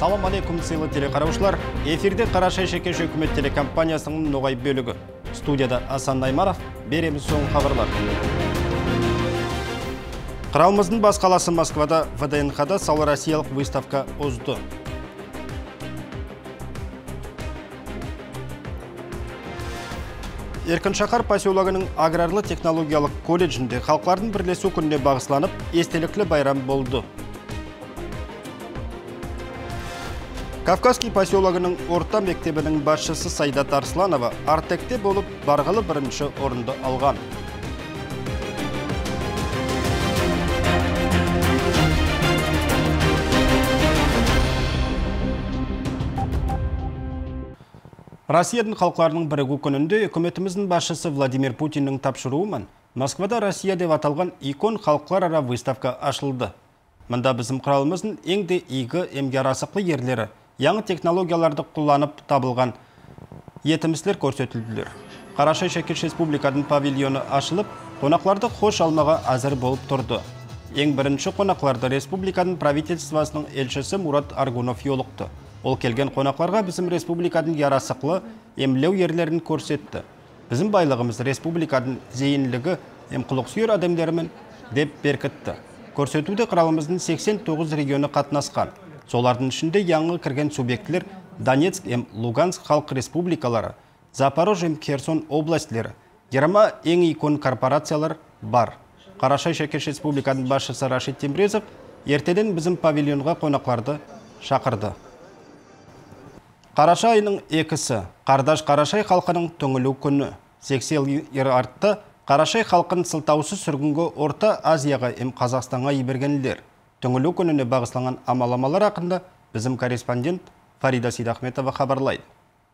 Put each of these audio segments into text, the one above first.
Салам алейкум сыйлы телекараушылар. Эфирде Қарашай Шекеш үкімет телекомпаниясының ноғай бөлігі. Студияда Асан Наймаров, береміз соң хабарлар. Қыралымыздың бас қаласы Москвада ВДНХ-да салароссиялық выставка озды. Еркіншақар поселогының аграрлы технологиялық колледжінде халықлардың бірлесу күніне бағысланып, естеліклі байрам болды. Кавказский поселогының орта мектебінің басшысы Сайдат Арсланова Артекте болып барғылы бірінші орынды алған. Россияның халықларының бірігу күнінде үкіметіміздің басшысы Владимир Путиннің тапшыруымен Москвада Россия деп аталған икон халықлар ара выставка ашылды. Мұнда біздің құралымыздың еңде игі емге арасықлы ерлері, яңы технологияларды қолданып табылған етімістер көрсетілділер. Қарашай Шекеш Республикадың павильоны ашылып, қонақларды хош алмаға әзір болып тұрды. Ең бірінші қонақларды республиканың правительствосының елшісі Мурат Аргунов йолықты. Ол келген қонақларға bizim республикадың ярасықлы емлеу ерлерін көрсетті. Bizim байлығымыз республикадың зейінлігі емқылық сүйер адамдарымен деп беркітті. Көрсетуде қыралымыздың 89 регионы қатынасқан. Солардың ішінде яңы кірген субъектілер Донецк ем Луганск халық республикалары, Запорожье ем Херсон областьлері, Ерма ең икон корпорациялар бар. Қарашай Шекеш Республиканың басшысы Рашид Темрезов ертеден bizim павильонға қонақларды шақырды. Қараша айының 2-сі Қардаш Қарашай халқының түңілу күні. 80 ел артты Қарашай халқын сылтаусыз сүргінгі Орта Азияға ем Қазақстанға ебергенілер. Түңілу күніне бағысланған амаламалар ақында bizim корреспондент Фарида Сейдахметова хабарлайды.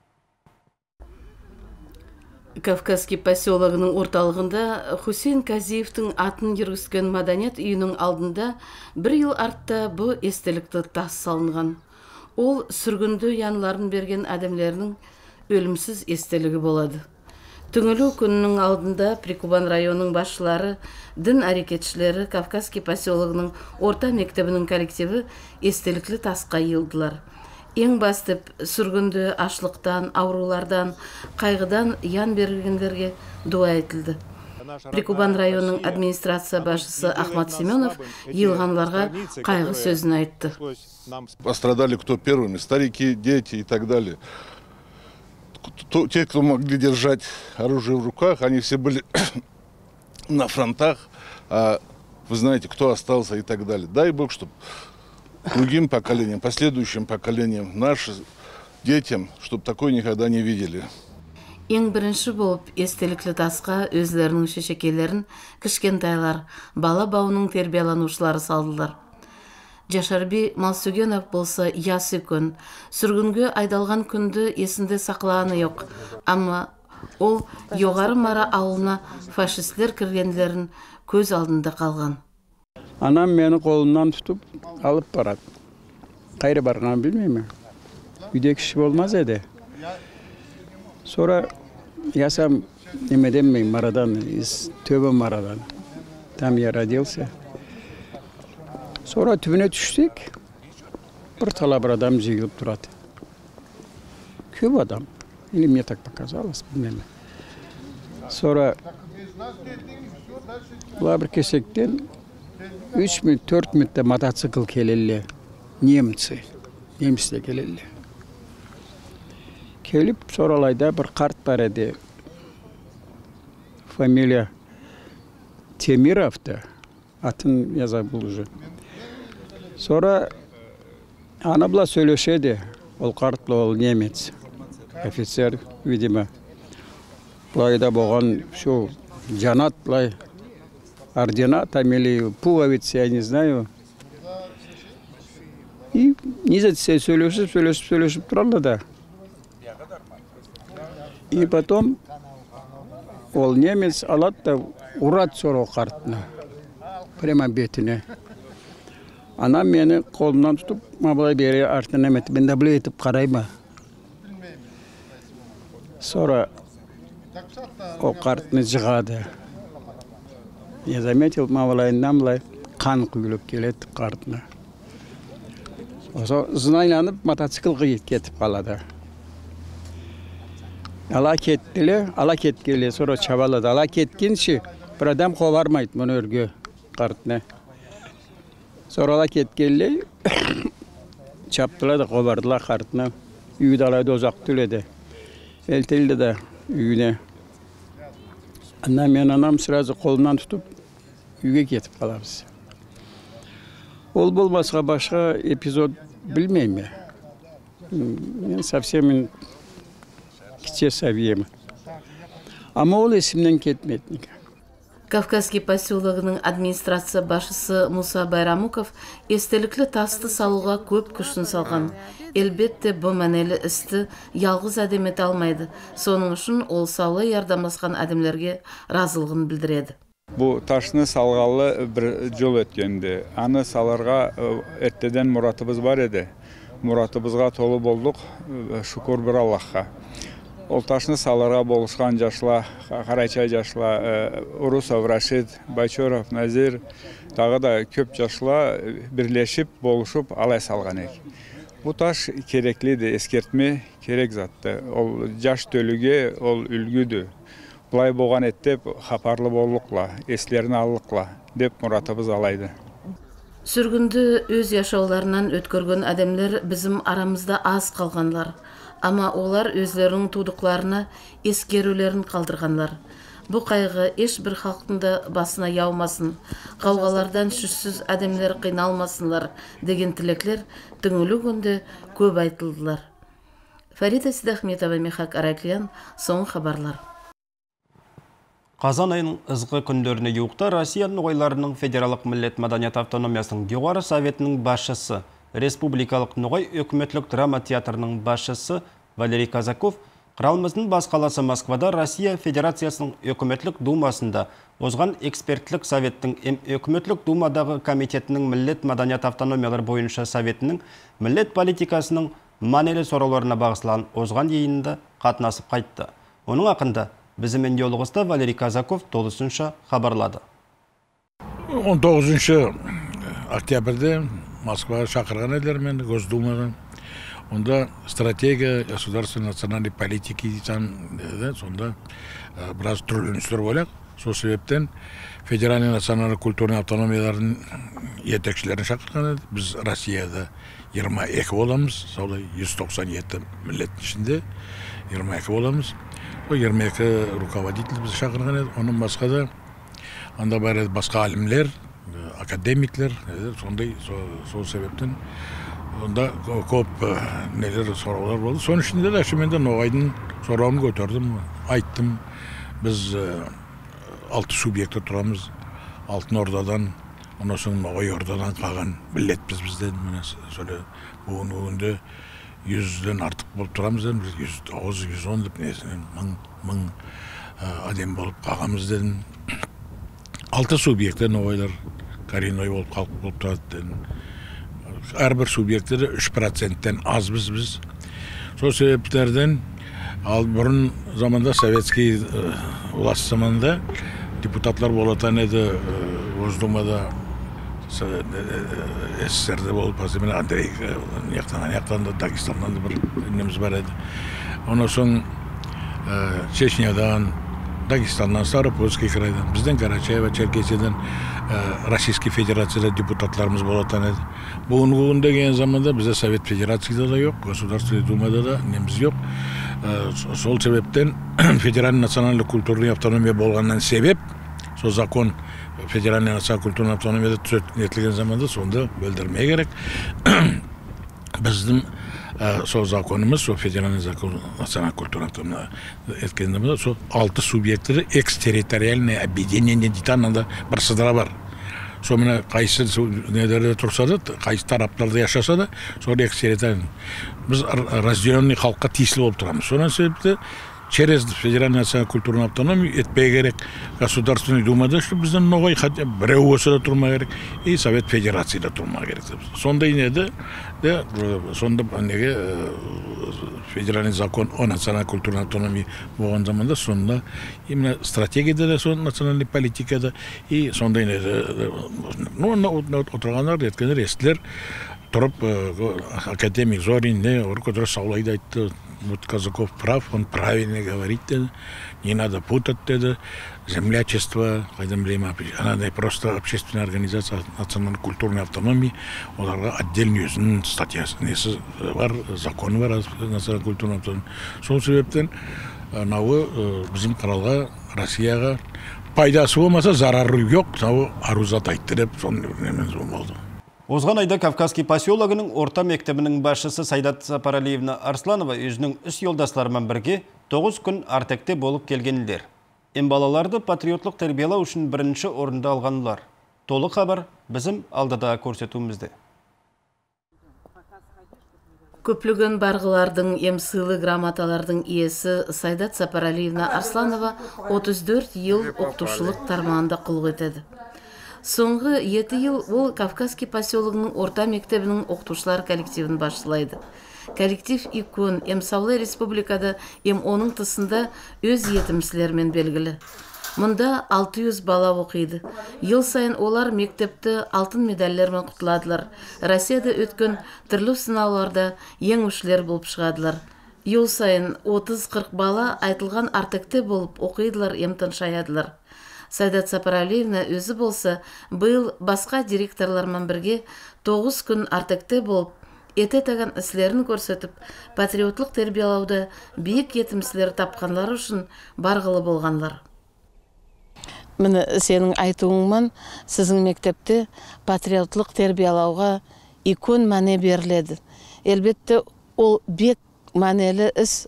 Кавказский поселогының орталығында Хусейн Казиевтің атын ергізген Маданет үйінің алдында бір ел артта бұл естелікті тас салынған. Ол сүргінді янларын берген адамларының өлімсіз естелігі болады. Түңілу күнінің алдында Прикубан районының басшылары, дін әрекетшілері Кавказский поселогының орта мектебінің коллективі естеліклі тасқа елділар. Ең бастып сүргінді ашлықтан, аурулардан, қайғыдан ян бергендерге дуа етілді. Прикубан районының администрация басшысы Ахмат Семенов елғанларға қайғы сөзін айтты. Пострадали кто первыми, старики, дети и так далее. Те, кто могли держать оружие в руках, они все были на фронтах, а вы знаете, кто остался и так далее. Дай Бог, чтобы другим поколениям, последующим поколениям, нашим детям, чтобы такое никогда не видели. Ең бірінші болып естеліклі тасқа өзлерінің шешекелерін кішкентайлар, бала бауының тербияланушылары салдылар. Жашарби Малсүгенов болса ясы күн, сүргінге айдалған күнді есінде сақлағаны жоқ, амма ол Жоғары Мара ауылына фашистлер кіргендерін көз алдында қалған. Анам мені қолымнан тұтып алып барады. Қайры барған білмеймін. Үйде кіші болмаз еді. Sonra я демеймін Марадан, из Төбе Марадан. Там я родился. Sonra түбіне түшсек, бір тала бір адам жегіліп тұрады. Көп адам. Или мне так показалось, білмеймін. Sonra бұла бір кесектен 3 минут, 4 минутта мотоцикл келелі. Немістер келелі. Келіп, соралайда бір қарт бар еді. Фамилия Темировты. Атын я забыл уже. Sonra ана бұла сөйлешеді. Ол қарт, ол немец. Офицер, видимо. Бұлайда болған шо жанат, бұлай орденатом или пуговицы, я не знаю. И низатся сөйлесіп тұралды да. И потом ол немец алады да ұрады сору қартына. Прямо бетіне. Анам мені қолымнан тұтып, мабылай бері артына әметі. Мен дабілі етіп қарайма. Sonra o қартыны жығады. Я заметил, мабылайынан бұлай қан құйылып келеді қартына. Знайланып мотоциклға кетіп қалады. Ала кеткелі, sonra çabaladı. Ала кеткенше bir adam kovarmaydı bunu örgü kartına. Sonra ала кеткелі çaptılar da kovardılar kartına. Üyü dalaydı uzak tüledi. Elteldi de üyüne. Anam sırası kolundan tutup üye ketip kalabız. Ol bulmasına başka epizod bilmeyim ya. Yani совсем kiçe seviyemi. Ama ol esimden ketmedi. Кавказский поселогының администрация башысы Муса Байрамуков естеліклі тасты салуға көп күшін салған. Elbette bu мәнелі істі ялғыз әдем ете алмайды. Соның үшін ол саулы ярдамласқан әдемлерге разылығын білдіреді. Bu taşını salgalı bir yol ötkendi. Anı salarga etteden muratımız var idi. Muratımızga tolu bolduk. Şükür bir Allah'a. Ol taşını salarga boluşkan yaşla, Karayçay yaşla, Urusov, Raşid, Bayçorov, Nazir, dağı da köp yaşla birleşip, boluşup alay salgan ek. Bu taş gerekliydi, eskertme gerek zattı. Ol yaş dölüge, ol ülgüdü. Бұлай болған еттеп, хапарлы болуқла, естерін алықла, деп мұратыбыз алайды. Сүргінді өз яшауларынан өткөрген әдемлер bizim арамызда аз қалғанлар. Ama олар өзлерінің тудықларына ескерулерін қалдырғанлар. Бұл қайғы ешбір халықтың басына яумасын, қауғалардан шүшсіз әдемлер қиналмасынлар деген тілеклер түңілі күнде көп айтылдылар. Фарида Сидахметова, Михак Араклиян, соң хабарлар. Қазан айының ызғы күндеріне юқта Россияның Ноғайларының Федералық Миллет Маданият Автономиясының Жоғары Советінің басшысы, Республикалық Ноғай өкіметлік драма театрының басшысы Валерий Казаков Қыралымыздың бас қаласы Москвада Россия Федерациясының өкіметлік думасында озған экспертлік советтің өкіметлік думадағы комитетінің Миллет Маданият Автономиялар бойынша советінің миллет политикасының манелі сорауларына бағысылған озған дейінді қатынасып қайтты. Оның ақында Bizim endiyologista Valeri Kazakov толысынша хабарлады. 19 октябрьде Москва шақырған еділер мен Госдумадан. Онда стратегия государственной национальной политики сонда біраз түрленістер болақ. Сол себептен федеральный национальный культурный автономиялардың етекшілерін шақырған еді. Біз Россияда 22 боламыз, 197 миллеттің ішінде 22 боламыз. 22 руководитель біз шақырған еді. Оның басқа да анда бар еді басқа алімлер, академиклер, сондай сол себептен онда көп нелер сұраулар болды. Соның ішінде де мен де Ноғайдың сұрауын көтердім, айттым. Біз 6 субъекті тұрамыз. Алтын Ордадан, онан соң Ноғай Ордадан қалған миллетпіз бізден. Бүгінде 100-ден артық болып тұрамыз дедім, 109-110 деп несінен мың адем болып қалғамыз дедім. 6 субъекті Ноғайлар коренной болып қалып болып тұрады дедім. Әрбір субъектері 3%-тен аз біз. Сол себептерден бұрын заманда советский власть заманда депутатлар болатын еді Госдумада СССР-де болып, Андрей аяқтан да Дагестаннан да бір неміз бар еді. Онан соң Чечнядан, Дагестаннан, Ставропольский крайдан, бізден Карачаева, Черкесиядан Российский Федерацияда депутатларымыз болатын еді. Бүгін деген заманда бізде Совет Федерацияда да жоқ, Государственный Думада да неміз жоқ. Сол себептен федеральный национальный культурный автономия болғаннан себеп, сол закон федеральный национальный культурный автономияда түзетілген заманда сонда бөлдірмей керек. Біздің сол законымыз, сол федеральный закон национальный культурный автономия еткенде, сол 6 субъектері экстерриториальное объединение дейді, ананда бір сыдыра бар. Сол мені қайсы недерде тұрса да, қайсы тараптарда яшаса да, сол экстерриториальный. Біз разделенный халыққа тиесілі болып тұрамыз. Сонан себепті через федеральную национальную культурную автономию етпей керек. Государственный думада, что бізден Ноғай біреу осы да тұрма керек, и Совет Федерации да тұрма керек. Сондай неді, сонда неге федеральный закон о национальной культурной автономии болған заманда, сонда именно стратегияда да, сон национальной политикада, и сондай неді. Ну, отырғандар, еткендер, естілер, тұрып академик Зорин который саулайды айтты, вот Казаков прав, он правильно говорит, не надо путать, землячество, она просто общественная организация национальной культурной автономии, оларға отдельный өзінің статьясы бар, закон бар национальной культурной автономии. Сол себептен біздің қаралға, Россияға пайдасы болмаса зарары жоқ, арузат айтты деп соны неміз болды. Озған айда Кавказский поселогының орта мектебінің басшысы Сайдат Сапаралиевна Арсланова өзінің үш yoldaşlarымен бірге 9 күн артекте болып келгенілер. Балаларды патриотлық тәрбиелау үшін бірінші орында алғанылар. Толық хабар біздің алдыда көрсетуімізде. Көплігін барғылардың емсылы грамоталардың иесі Сайдат Сапаралиевна Арсланова 34 ел оқытушылық тармағында құлық етеді. Соңғы 7 ел ол Кавказский поселогының орта мектебінің оқытушылар коллективін басшылайды. Коллектив икон Саулы республикада оның тысында өз етімсілермен белгілі. Мұнда 600 бала оқиды. Ел сайын олар мектепті алтын медальлермен құтыладылар. Россияда өткен түрлі сынауларда ең үшлер болып шығадылар. Ел сайын 30-40 бала айтылған артекте болып оқидылар, емтін шаядылар. Сайдат Сапаралиевна өзі болса, бұл басқа директорлармен бірге 9 күн артекте болып, еті таған іслерін көрсетіп, патриотлық тәрбиелауда биік етімсілер тапқанлар үшін барғылы болғанлар. Мені сенің айтуыңман, сіздің мектепте патриотлық тәрбиелауға икон мәне беріледі. Әлбетте, ол бек мәнелі іс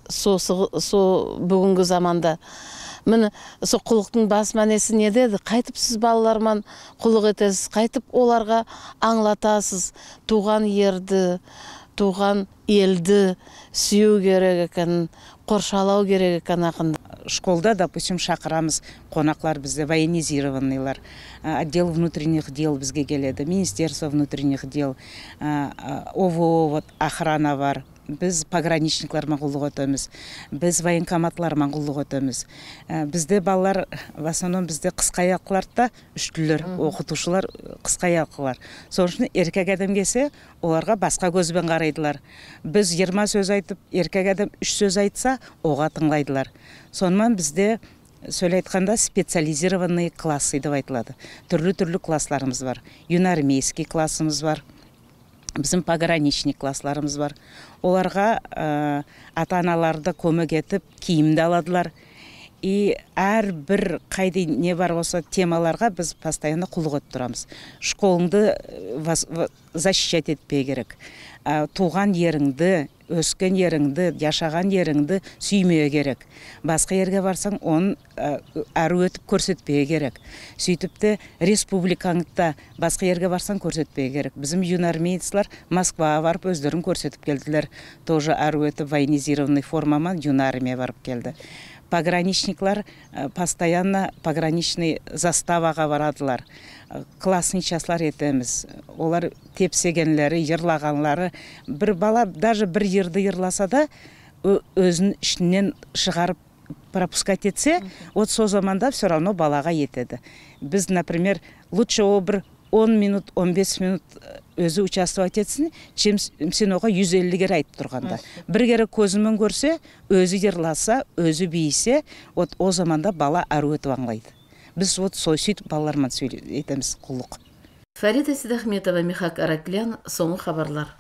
бүгінгі заманда. Мені құлықтың бас мәнесі не деді? Қайтып сіз балалармен құлық етесіз, қайтып оларға аңлатасыз. Туған ерді, туған елді сүю керек екен, қоршалау керек екен ақында. Школда, допустим, шақырамыз, қонақлар бізде военизированныйлар, отдел внутренних дел бізге келеді, Министерство внутренних дел, ОВО, охрана бар. Біз пограничниклармен құлық өтеміз, біз военкоматлармен құлық өтеміз. Бізде балалар, в основном бізде қысқаяқларда үштілер, оқытушылар қысқаяқлар. Соның үшін еркек адам келсе, оларға басқа көзбен қарайдылар. Біз 20 сөз айтып, еркек адам 3 сөз айтса, оға тыңлайдылар. Сонымен бізде сөйле айтқанда специализированный классы деп айтылады. Түрлі-түрлі классларымыз бар. Юнармейский классымыз бар. Bizim пограничник классларымыз бар. Оларға ата-аналарды көмек етіп, киімді аладылар. И әр бір қайда не бар осы темаларға біз постоянно құлық етіп тұрамыз. Школыңды защищать етпей керек. Туған еріңді, өскен еріңді, яшаған еріңді сүймеу керек. Басқа ерге барсаң, оны әрі өтіп көрсетпей керек. Сөйтіпті республикаңда басқа ерге барсаң көрсетпей керек. Bizim юнармейцлар Москваға барып өздерін көрсетіп келділер. Тоже әрі өтіп военизированный формамен юнармия барып келді. Пограничниклар постоянно пограничный заставаға барадылар. Классный часлар етеміз. Олар тепсегенлері, ерлағанлары. Бір бала, даже бір ерді ерласа да, өзін ішінен шығарып пропускать етсе, вот со заманда все равно балаға етеді. Біз, например, лучше бір 10 минут, 15 минут өзі участвовать етсін, чем сен оға 150 кері айтып тұрғанда. Бір кері көзімен көрсе, өзі ерласа, өзі бейсе, вот о заманда бала әрі өтіп аңлайды. Біз вот сөйтіп балалармен етеміз құлық. Фарида Сидахметова, Михак Араклян, соңғы хабарлар.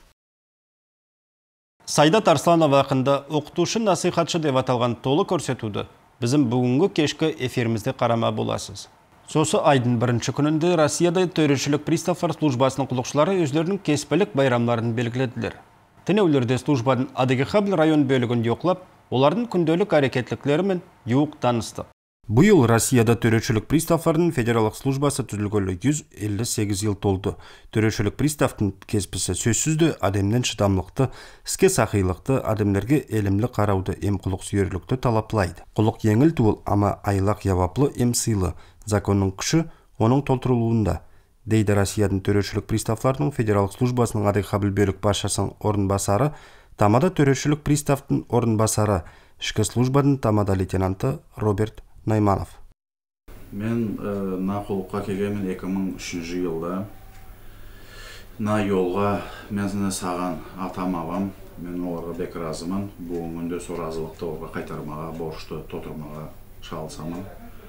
Сайдат Арсланова ақында оқытушы насихатшы деп аталған толы көрсетуді біздің бүгінгі кешкі эфирімізде қарама боласыз. Сосы айдың бірінші күнінде Россияда төрешілік приставлар службасының құлықшылары өздерінің кеспілік байрамларын белгіледілер. Тінеулерде службадың Адыгехабль район бөлігінде оқылап, олардың күнделік әрекетліктерімен юқ танысты. Бұйыл Россияда төрешілік приставлардың федералық службасы түзілгөлі 158 ел толды. Төрешілік приставтың кеспісі сөзсізді адамнен шыдамлықты, іске сақилықты, адамлерге елімлі қарауды, құлық сүйерлікті талаплайды. Құлық еңіл туыл, ама айлақ яваплы сыйлы. Законның күші оның толтырылуында, дейді Россияның төрешілік приставларының федералық службасының Адыгехабль бөлік басшысының орынбасары, тамада төрешілік приставтың орынбасары, ішкі службаның тамада лейтенанты Роберт Найманов. Мен нақұлыққа келгенмін 2003 жылда. На жолға мен саған атам абам, мен оларға бек разымын. Бүгінгі күнде сол разылықты оларға қайтармаға, борышты тотырмаға шалысамын.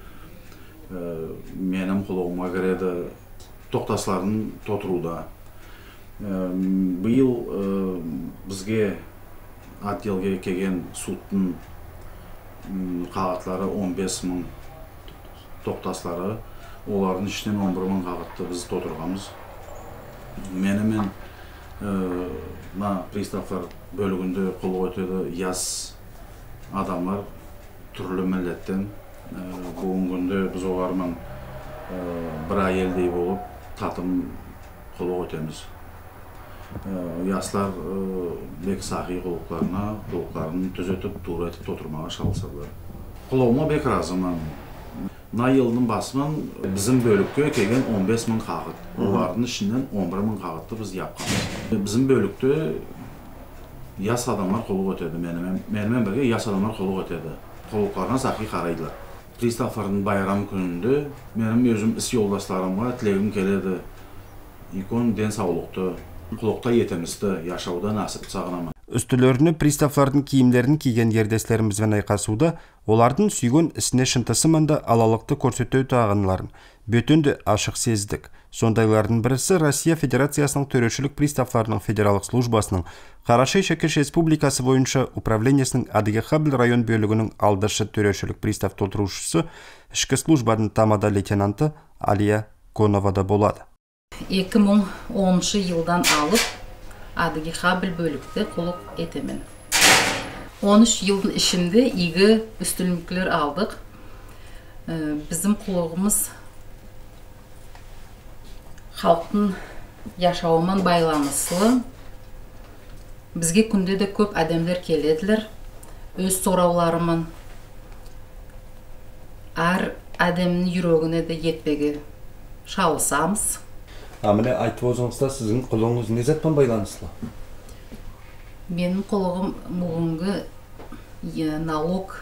Менің құлығыма кіреді тоқтасларын тотыруда. Биыл бізге отделге келген суттың қағатлары 15 мың тоқтаслары, олардың ішінен 11 мың қағатты біз тотырғамыз. Менімен приставлар бөлігінде қолы өтеді яс адамдар түрлі миллеттен. Бүгінгі күнде біз олармен бір әйелдей болып татым қолы өтеміз. Яслар бек сақи құлықтарын түзетіп, тур етіп тотырмаға шалысадылар. Құлығыма бек разымын. На елдің басымен біздің бөлікке келген 15 мың қағыт. Олардың ішінен 11 мың қағытты біз япқамыз. Біздің бөлікте яс адамдар қолы өтеді. Менімен бірге яс адамдар қолы өтеді. Құлықтарына сақи қарайдылар. Приставлардың байрам күнінде менің өзім іс жолдастарымға тілегім келеді. Икон ден саулықты, құлықта етімізді, яшауды насып сағынамын. Үстілеріне приставлардың киімдерін киген ердестерімізбен айқасуда, олардың сүйген ісіне шынтысымында алалықты көрсетеу тағынларын бөтенді ашық сездік. Сондайлардың бірісі Россия Федерациясының төрешілік приставларының федералық службасының Қарашай Шекеш Республикасы бойынша управлениясының Адыгехабль район бөлігінің алдыршы төрешілік пристав толтырушысы ішкі службадың тамада лейтенанты Алия Коновада болады. 2010 жылдан алып Адыгехабль бөлікті құлық етемен. 13 жылдың ішінде игі үстілімкілер алдық. Біздің құлығымыз халықтың яшауымен байланыслы. Бізге күнде де көп адамдар келеділер. Өз сұрауларымен әр адамның жүрегіне де етпеге шалысамыз. Міне айтып өзіңізді, сіздің құлығыңыз не затпен байланыслы? Менің құлығым бүгінгі налог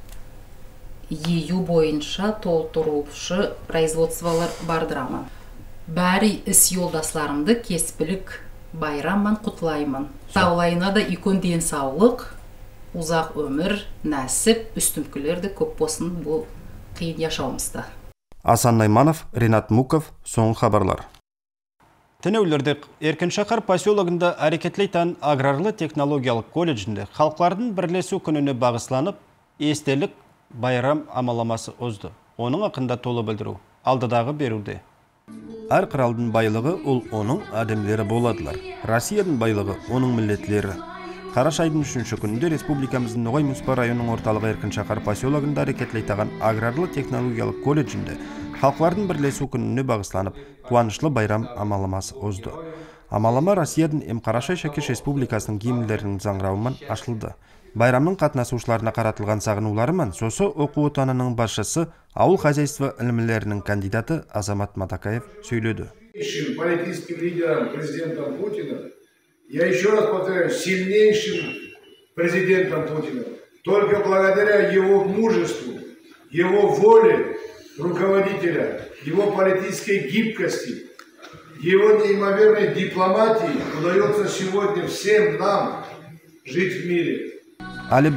ию бойынша толтырушы производстволар бардырамын. Бәрі іс жолдасларымды кеспілік байрамман құтлаймын. Саулайына да икон ден саулық, ұзақ өмір, нәсіп, үстімкілерді көп болсын бұл қиын яшауымызда. Асан Найманов, Ренат Муков, соңғы хабарлар. Тінеулердік Еркіншақар поселогында әрекетлейтін аграрлы технологиялық колледжінде халықлардың бірлесу күніне бағысланып, естелік байрам амаламасы озды. Оның ақында толы білдіру, алдыдағы беруде. Әр қыралдың байлығы ол оның әдемлері боладылар. Россияның байлығы оның миллетлері. Қарашайдың 3-ші күнінде республикамыздың Ноғай Мұспа районының орталығы Еркіншақар поселогында әрекетлейтін аграрлы технологиялық колледжінде халықлардың бірлесу күніне бағысланып, қуанышлы байрам амаламасы озды. Амалама Россияның Қарашай Шекеш Республикасының гимндерінің заңырауымен ашылды. Байрамның қатынасушыларына қаратылған сағынуларымен сосы оқу отанының басшысы, ауыл хозяйство ілімлерінің кандидаты Азамат Матакаев сөйледі. Политическим лидером президента Путина, я еще раз повторяю, сильнейшим президентом Путина, только благодаря его мужеству, его воле руководителя, его политической гибкости, его неимоверной дипломатии удается сегодня всем нам жить в мире. Әлі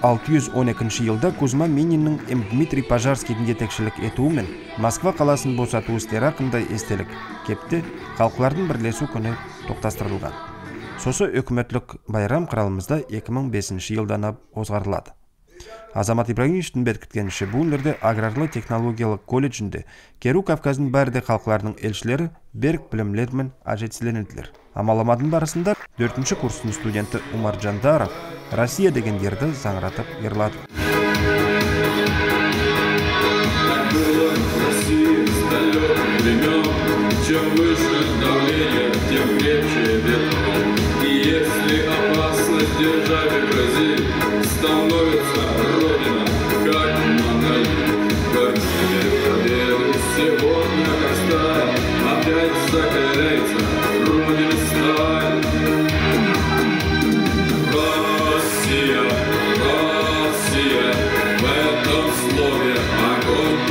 1612 жылда Кузьма Мининнің Дмитрий Пожарскийдің жетекшілік етуімен Москва қаласын босату істері ақындай естелік кепті халықлардың бірлесу күні тоқтастырылған. Сосы өкіметлік байрам қыралымызда 2005 жылдан озғарылады. Азамат Ибрагимовичтің бекіткеніші бүгінлерде аграрлы технологиялық колледжінде Керу Кавказдың бәрде халықларының елшілері берік білімлермен ажетсіленеділер. Амаламадың барысында 4-ші курстың студенті Умар Жандаров Россия деген ерді заңыратып ерлады.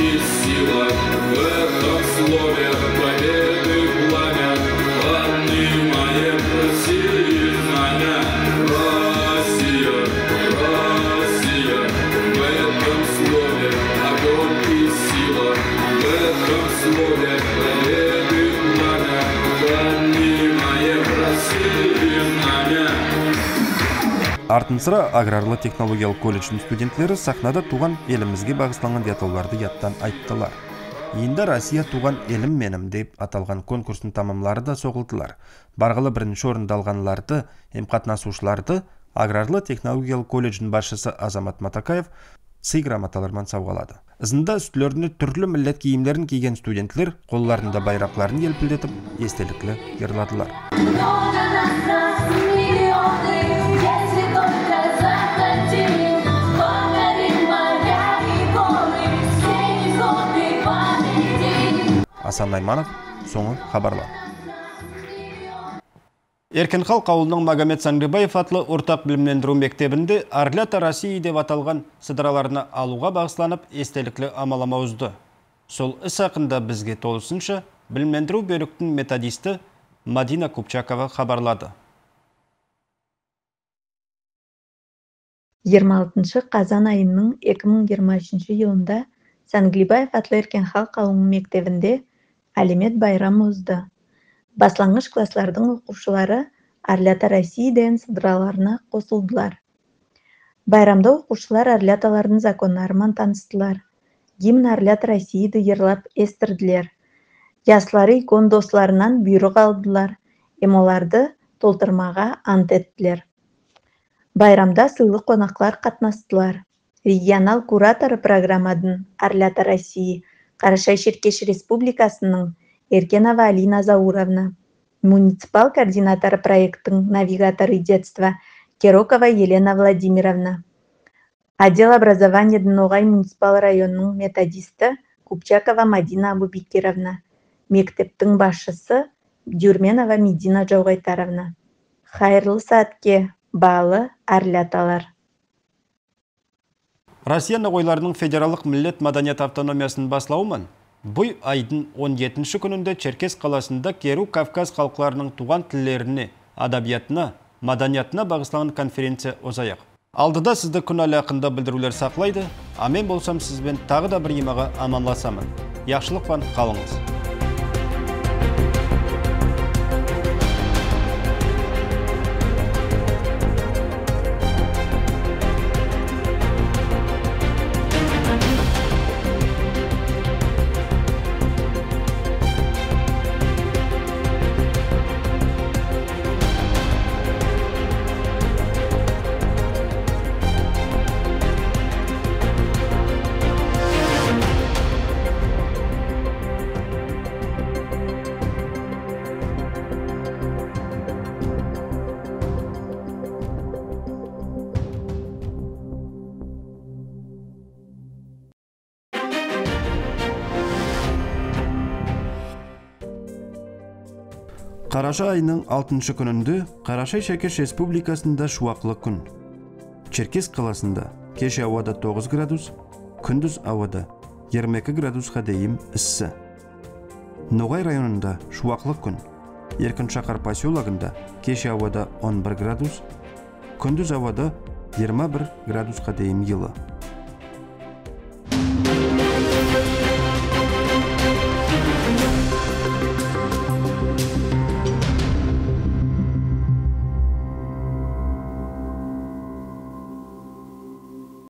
В этом слове победы пламя, Артын sıra Аграрлы технологиялық колледждің студентлері сахнада туған елімізге бағысланған диатолларды яттан айттылар. Енді Россия туған елім менім деп аталған конкурсын тамамлары да соғылдылар. Барғылы бірінші орынды алғанларды, емқатнасушыларды Аграрлы технологиялық колледждің басшысы Азамат Матакаев сый грамоталармен сауғалады. Ізінде үстілеріне түрлі милләт киімдерін киген студентлер қолларында байрақтарын елпілдетіп, естеліклі ерладылар. Асан Найманов, соңы хабарлар. Еркін халық ауылының Магомед Саңрыбаев атлы ортақ білімлендіру мектебінде Арлята Россия деп аталған сыдыраларына алуға бағысланып, естеліклі амалама ұзды. Сол іс ақында бізге толысынша білімлендіру бөліктің методисті Мадина Купчакова хабарлады. 26 қазан айының 2023 жылында Саңрыбаев атлы еркін халық ауылының мектебінде әлемет байрамы ұзды. Баслаңғыш класслардың оқушылары Арлята Россия деген сыдыраларына қосылдылар. Байрамда оқушылар арляталардың закондарымен таныстылар. Гимн Арлята Россияды ерлап естірділер. Яслары икон достарынан бұйрық алдылар. Емоларды толтырмаға ант еттілер. Байрамда сыйлы қонақлар қатнастылар. Регионал кураторы программадың Арлята Россия Қарашай-Шеркеш Республикасының Еркенова Алина Зауровна, муниципал координатор проекттың навигаторы детства Керокова Елена Владимировна, отдел образования Ноғай муниципал районының методисті Купчакова Мадина Абубекировна, мектептің басшысы Дюрменова Медина Жауғайтаровна. Хайырлы сәтке балы арляталар. Россия Ноғайларының федералық миллет маданият автономиясын баслауымен бұй айдың 17-ші күнінде Черкес қаласында Керу Кавказ халықларының туған тілдеріне, адабиятына, маданиятына бағыслаған конференция озаяқ. Алдыда сізді күн әлі ақында білдірулер сақлайды, амен болсам сізбен тағы да бір емаға аманласамын. Яқшылықпан қалыңыз. Қараша айының 6-шы күнінде Қарашай-Шеркеш Республикасында шуақлы күн. Черкес қаласында кеше ауада 9 градус, күндіз ауада 22 градусқа дейін ісі. Ноғай районында шуақлы күн. Еркін Шақар поселогында кеше ауада 11 градус, күндіз ауада 21 градусқа дейін елі.